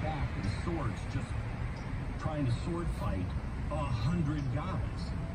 back and swords, just trying to sword fight 100 guys.